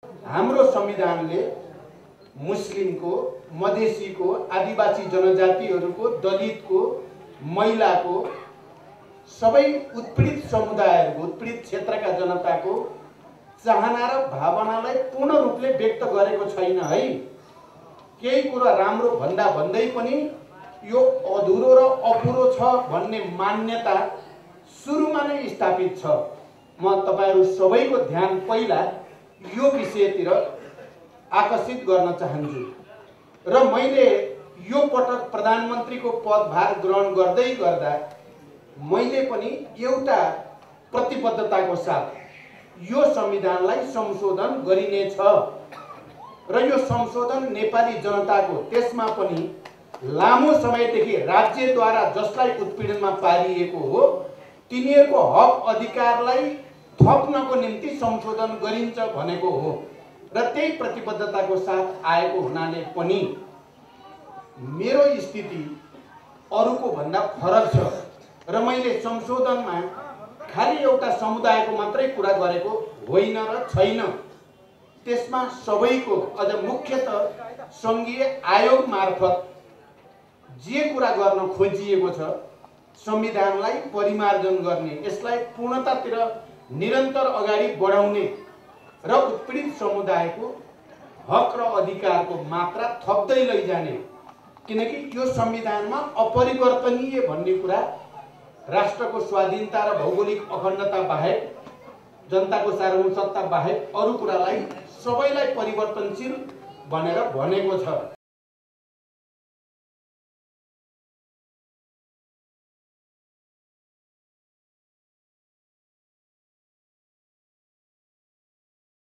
हाम्रो संविधानले मुस्लिमको, मधेसीको, आदिवासी जनजातिहरूको, दलितको, महिलाको, सबै उत्पीडित समुदायहरूको, उत्पीडित क्षेत्रका जनताको चाहना र भावनालाई पूर्ण रूपले व्यक्त गरेको छैन है। केही कुरा राम्रो भन्दा भन्दै पनि यो अधुरो र अपुरो छ भन्ने मान्यता सुरुमा नै स्थापित छ। म तपाईहरु सबैको ध्यान पहिला यो विषयतिर आकर्षित गर्न चाहन्छु र मैले यो पटक प्रधानमन्त्रीको पदभार ग्रहण गर्दै गर्दा मैले पनि एउटा प्रतिबद्धताको साथ यो संविधानलाई संशोधन गरिनेछ र यो संशोधन नेपाली जनताको, त्यसमा पनि लामो समयदेखि राज्यद्वारा जसलाई उत्पीडनमा पारिएको हो तिनीहरूको हक अधिकारलाई थप्नको निम्ति संशोधन गरिन्छ भनेको हो र त्यही प्रतिबद्धताको साथ आएको हुनाले पनि मेरो स्थिति अरूको भन्दा फरक छ र मैले संशोधनमा खाली एउटा समुदायको मात्रै कुरा गरेको होइन र छैन। त्यसमा सबैको, अझ मुख्यतः संघीय आयोग मार्फत जे कुरा गर्न खोजिएको छ, संविधानलाई परिमार्जन गर्ने, यसलाई पूर्णतातिर निरन्तर अगाडि बढाउने र उत्पीडित समुदायको हक र अधिकारको मात्रा थप्दै लैजाने, किनकि यो संविधानमा अपरिवर्तनीय भन्ने कुरा राष्ट्रको स्वाधीनता र भौगोलिक अखण्डता बाहेक, जनताको सार्वभौम सत्ता बाहेक अरू कुरालाई सबैलाई परिवर्तनशील भनेर भनेको छ।